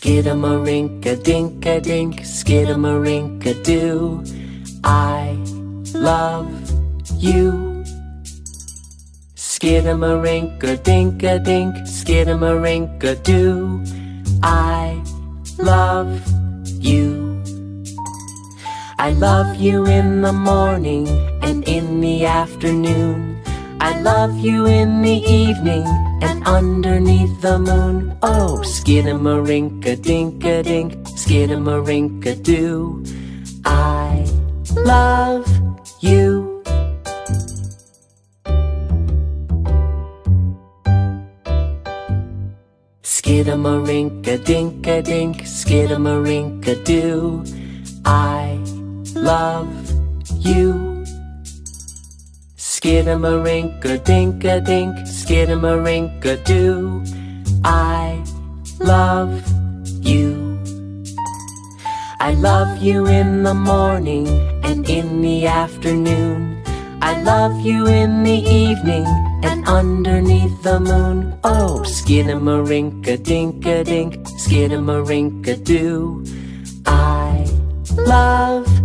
Skidamarink-a-dink-a-dink, skidamarink-a-doo. I love you. Skidamarink-a-dink-a-dink, skidamarink-a-doo. I love you. I love you in the morning and in the afternoon. I love you in the evening and underneath the moon. Oh, skidamarink-a-dink-a-dink, skidamarink-a-doo. I love you. Skidamarink-a-dink-a-dink, skidamarink-a-doo. I love you. Skidamarink-a-dink-a-dink, skidamarink-a-doo. I love you. I love you in the morning and in the afternoon. I love you in the evening and underneath the moon. Oh, skidamarink-a-dink-a-dink, skidamarink-a-doo. I love